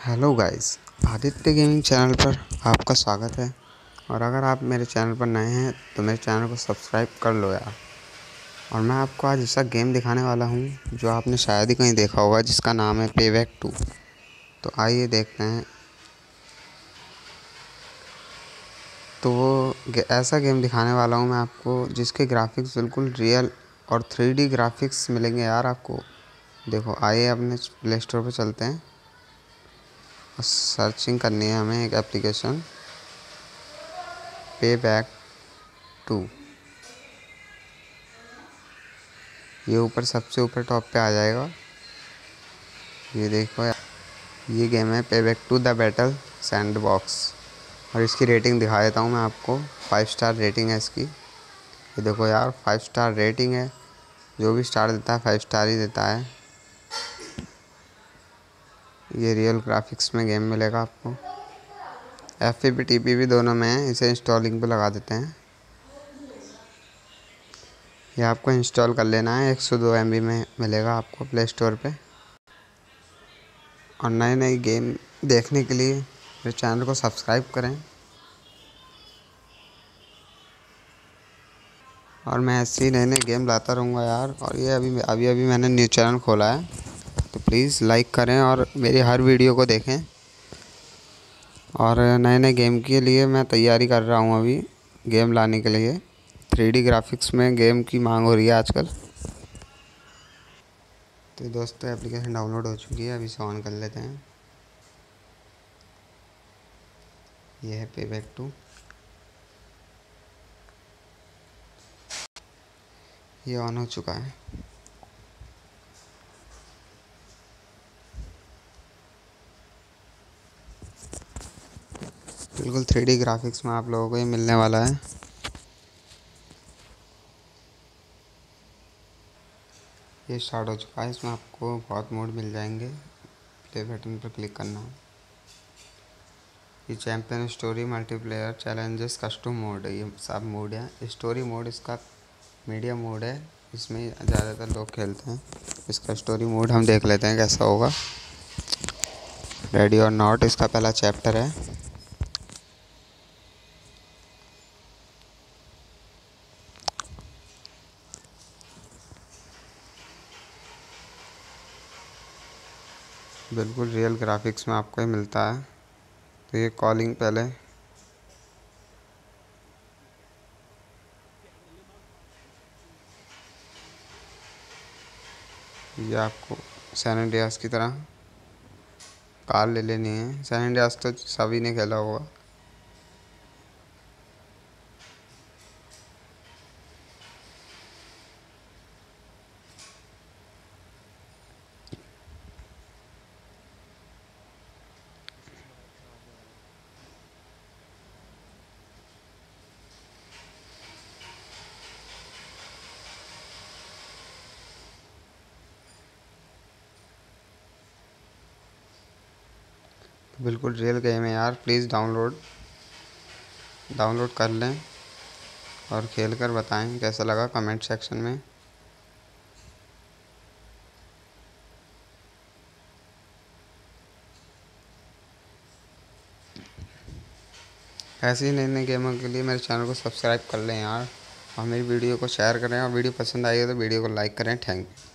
Hello guys, Aditya gaming channel पर आपका स्वागत है। और अगर आप मेरे चैनल पर नए हैं तो मेरे चैनल को सब्सक्राइब कर लो यार। और मैं आपको आज ऐसा गेम दिखाने वाला हूँ जो आपने शायद ही कहीं देखा होगा, जिसका नाम है पेबैक 2। तो आइए देखते हैं। तो वो ऐसा गेम दिखाने वाला हूँ मैं आपको जिसके ग्राफिक्स बिल्कुल रियल और 3D ग्राफिक्स मिलेंगे यार आपको। देखो, आइए अपने प्ले स्टोर पर चलते हैं और सर्चिंग करनी है हमें एक एप्लीकेशन, पेबैक 2। ये ऊपर सबसे ऊपर टॉप पे आ जाएगा। ये देखो यार, ये गेम है पेबैक 2 द बैटल सैंडबॉक्स। और इसकी रेटिंग दिखा देता हूँ मैं आपको। 5 स्टार रेटिंग है इसकी। ये देखो यार, 5 स्टार रेटिंग है। जो भी स्टार देता है 5 स्टार ही देता है। ये रियल ग्राफिक्स में गेम मिलेगा आपको। FPP TPP दोनों में है। इसे इंस्टॉलिंग पे लगा देते हैं। ये आपको इंस्टॉल कर लेना है। 102 MB में मिलेगा आपको प्ले स्टोर पे। और नए नए गेम देखने के लिए मेरे चैनल को सब्सक्राइब करें। और मैं ऐसे ही नए नए गेम लाता रहूँगा यार। और ये अभी मैंने न्यू चैनल खोला है, तो प्लीज़ लाइक करें और मेरी हर वीडियो को देखें। और नए नए गेम के लिए मैं तैयारी कर रहा हूँ अभी, गेम लाने के लिए। 3D ग्राफिक्स में गेम की मांग हो रही है आजकल। तो दोस्तों, एप्लीकेशन डाउनलोड हो चुकी है। अभी इसे ऑन कर लेते हैं। ये है पेबैक 2। ये ऑन हो चुका है। बिल्कुल 3D ग्राफिक्स में आप लोगों को ये मिलने वाला है। ये स्टार्ट हो चुका है। इसमें आपको बहुत मोड मिल जाएंगे। प्ले बटन पर क्लिक करना है। ये champion, story, multiplayer, challenges, custom mode है। ये सब मोड है। स्टोरी मोड इसका मीडियम मोड है। इसमें ज़्यादातर लोग खेलते हैं। इसका स्टोरी मोड हम देख लेते हैं कैसा होगा। रेडी और नॉट इसका पहला चैप्टर है। बिल्कुल रियल ग्राफिक्स में आपको ये मिलता है। तो ये कॉलिंग पहले, ये आपको सैन एंड्रियास की तरह कार ले लेनी है। सैन एंड्रियास तो सभी ने खेला होगा। तो बिल्कुल रियल गेम है यार। प्लीज़ डाउनलोड कर लें और खेल कर बताएं कैसा लगा कमेंट सेक्शन में। ऐसे ही नए नए गेमों के लिए मेरे चैनल को सब्सक्राइब कर लें यार। और मेरी वीडियो को शेयर करें। और वीडियो पसंद आई हो तो वीडियो को लाइक करें। Thank you.